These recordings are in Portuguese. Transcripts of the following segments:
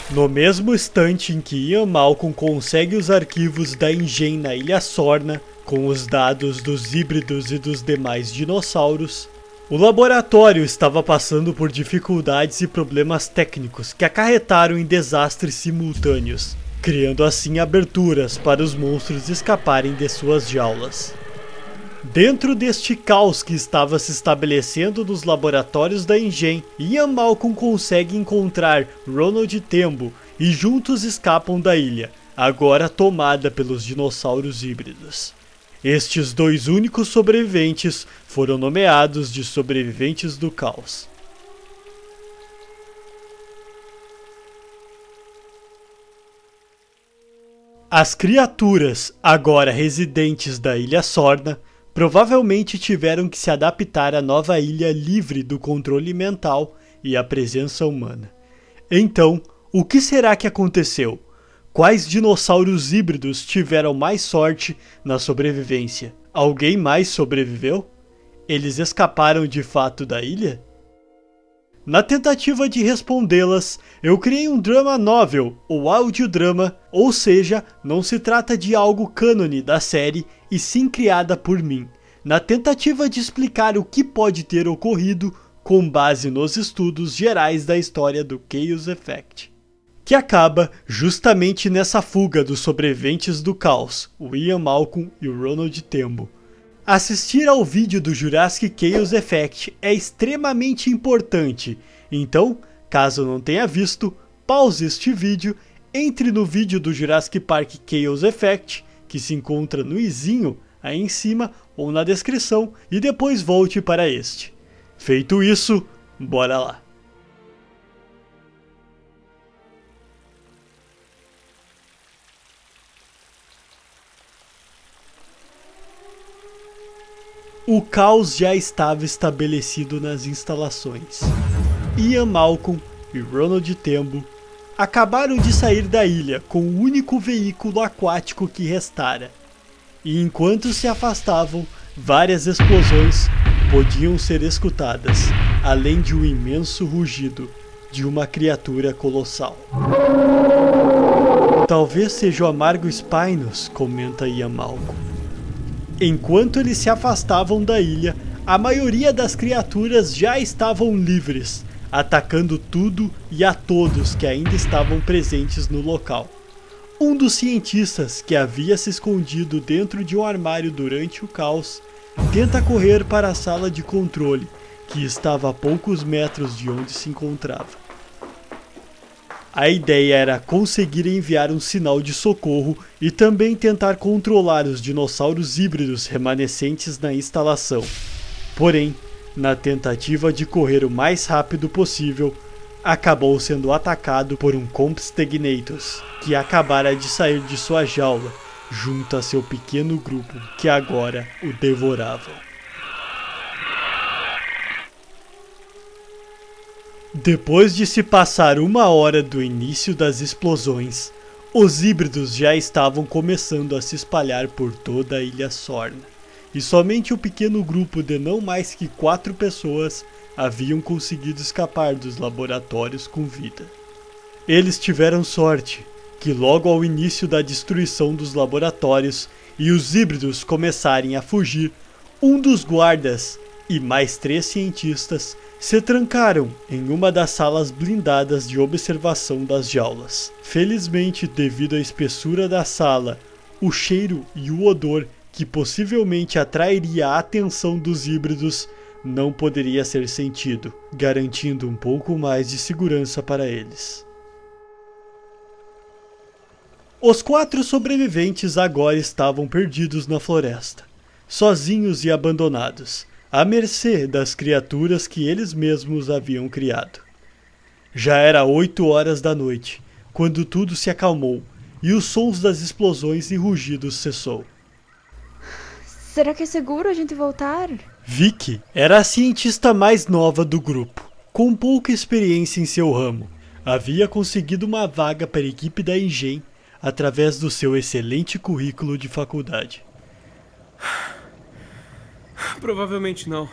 No mesmo instante em que Ian Malcolm consegue os arquivos da InGen na Ilha Sorna, com os dados dos híbridos e dos demais dinossauros, o laboratório estava passando por dificuldades e problemas técnicos que acarretaram em desastres simultâneos, criando assim aberturas para os monstros escaparem de suas jaulas. Dentro deste caos que estava se estabelecendo nos laboratórios da InGen, Ian Malcolm consegue encontrar Ronald Tembo e juntos escapam da ilha, agora tomada pelos dinossauros híbridos. Estes dois únicos sobreviventes foram nomeados de sobreviventes do caos. As criaturas, agora residentes da Ilha Sorna, provavelmente tiveram que se adaptar à nova ilha livre do controle mental e à presença humana. Então, o que será que aconteceu? Quais dinossauros híbridos tiveram mais sorte na sobrevivência? Alguém mais sobreviveu? Eles escaparam de fato da ilha? Na tentativa de respondê-las, eu criei um drama novel, ou audiodrama, ou seja, não se trata de algo cânone da série, e sim criada por mim, na tentativa de explicar o que pode ter ocorrido com base nos estudos gerais da história do Chaos Effect, que acaba justamente nessa fuga dos sobreviventes do caos, o Ian Malcolm e o Ronald Tembo. Assistir ao vídeo do Jurassic Chaos Effect é extremamente importante, então, caso não tenha visto, pause este vídeo, entre no vídeo do Jurassic Park Chaos Effect, que se encontra no izinho aí em cima ou na descrição, e depois volte para este. Feito isso, bora lá! O caos já estava estabelecido nas instalações. Ian Malcolm e Ronald Tembo acabaram de sair da ilha com o único veículo aquático que restara. E enquanto se afastavam, várias explosões podiam ser escutadas, além de um imenso rugido de uma criatura colossal. Talvez seja o amargo Spinus, comenta Ian Malcolm. Enquanto eles se afastavam da ilha, a maioria das criaturas já estavam livres, atacando tudo e a todos que ainda estavam presentes no local. Um dos cientistas, que havia se escondido dentro de um armário durante o caos, tenta correr para a sala de controle, que estava a poucos metros de onde se encontrava. A ideia era conseguir enviar um sinal de socorro e também tentar controlar os dinossauros híbridos remanescentes na instalação. Porém, na tentativa de correr o mais rápido possível, acabou sendo atacado por um Compsognathus, que acabara de sair de sua jaula, junto a seu pequeno grupo que agora o devorava. Depois de se passar 1 hora do início das explosões, os híbridos já estavam começando a se espalhar por toda a Ilha Sorna, e somente um pequeno grupo de não mais que 4 pessoas haviam conseguido escapar dos laboratórios com vida. Eles tiveram sorte, que logo ao início da destruição dos laboratórios e os híbridos começarem a fugir, um dos guardas e mais 3 cientistas se trancaram em uma das salas blindadas de observação das jaulas. Felizmente, devido à espessura da sala, o cheiro e o odor que possivelmente atrairia a atenção dos híbridos não poderia ser sentido, garantindo um pouco mais de segurança para eles. Os 4 sobreviventes agora estavam perdidos na floresta, sozinhos e abandonados, à mercê das criaturas que eles mesmos haviam criado. Já era 8 horas da noite, quando tudo se acalmou e os sons das explosões e rugidos cessou. Será que é seguro a gente voltar? Vicky era a cientista mais nova do grupo, com pouca experiência em seu ramo. Havia conseguido uma vaga para a equipe da InGen através do seu excelente currículo de faculdade. Provavelmente não.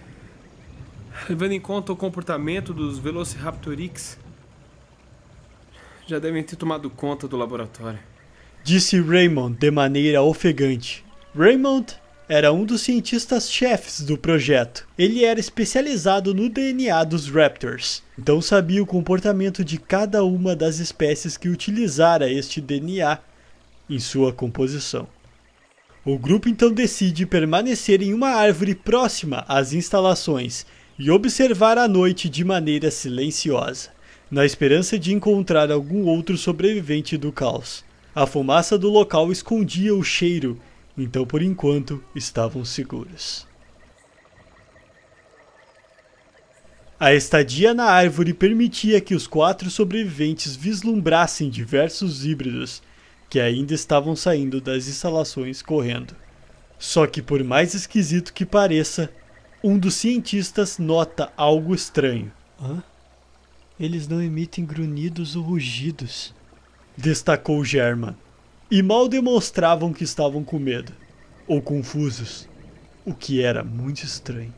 Levando em conta o comportamento dos Velociraptor X, Já devem ter tomado conta do laboratório. Disse Raymond de maneira ofegante. Raymond era um dos cientistas-chefes do projeto. Ele era especializado no DNA dos Raptors, então sabia o comportamento de cada uma das espécies que utilizara este DNA em sua composição. O grupo então decide permanecer em uma árvore próxima às instalações e observar a noite de maneira silenciosa, na esperança de encontrar algum outro sobrevivente do caos. A fumaça do local escondia o cheiro, então por enquanto estavam seguros. A estadia na árvore permitia que os 4 sobreviventes vislumbrassem diversos híbridos que ainda estavam saindo das instalações correndo. Só que por mais esquisito que pareça, um dos cientistas nota algo estranho. Hã? Eles não emitem grunhidos ou rugidos, destacou German. E mal demonstravam que estavam com medo, ou confusos, o que era muito estranho.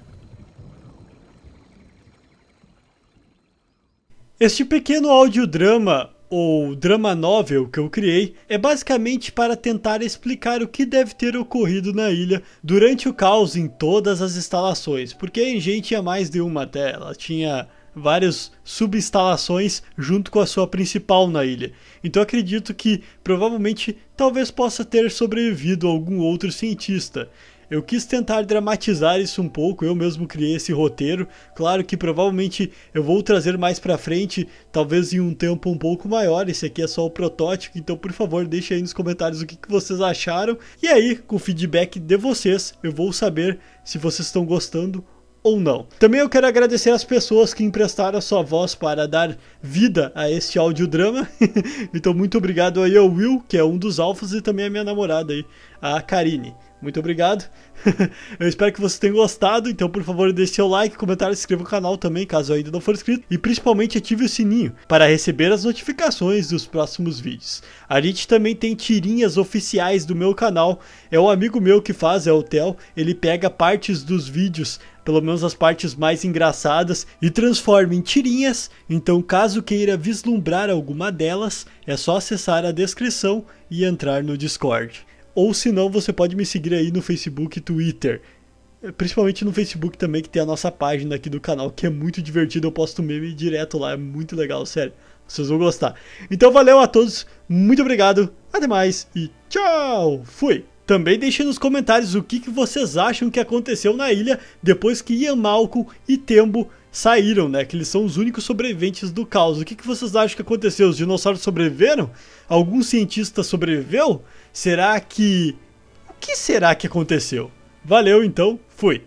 Este pequeno audiodrama, ou drama novel que eu criei, é basicamente para tentar explicar o que deve ter ocorrido na ilha durante o caos em todas as instalações, porque a Engen tinha mais de uma até, ela tinha várias subinstalações junto com a sua principal na ilha. Então acredito que provavelmente talvez possa ter sobrevivido algum outro cientista. Eu quis tentar dramatizar isso um pouco, eu mesmo criei esse roteiro. Claro que provavelmente eu vou trazer mais pra frente, talvez em um tempo um pouco maior. Esse aqui é só o protótipo, então por favor deixe aí nos comentários o que vocês acharam. E aí, com o feedback de vocês, eu vou saber se vocês estão gostando ou não. Também eu quero agradecer as pessoas que emprestaram a sua voz para dar vida a este audiodrama. Então muito obrigado aí ao Will, que é um dos alfas, e também a minha namorada aí, a Karine. Muito obrigado. Eu espero que vocês tenham gostado. Então por favor deixe seu like, comentário, se inscreva no canal também caso ainda não for inscrito, e principalmente ative o sininho para receber as notificações dos próximos vídeos. A gente também tem tirinhas oficiais do meu canal. É um amigo meu que faz, é o Theo. Ele pega partes dos vídeos, pelo menos as partes mais engraçadas, e transforma em tirinhas. Então caso queira vislumbrar alguma delas, é só acessar a descrição e entrar no Discord. Ou se não, você pode me seguir aí no Facebook e Twitter. Principalmente no Facebook também, que tem a nossa página aqui do canal, que é muito divertido. Eu posto meme direto lá, é muito legal, sério. Vocês vão gostar. Então valeu a todos, muito obrigado, até mais e tchau! Fui! Também deixem nos comentários o que vocês acham que aconteceu na ilha depois que Ian Malcolm e Tembo saíram, né? Que eles são os únicos sobreviventes do caos. O que vocês acham que aconteceu? Os dinossauros sobreviveram? Algum cientista sobreviveu? Será que... O que será que aconteceu? Valeu então, fui!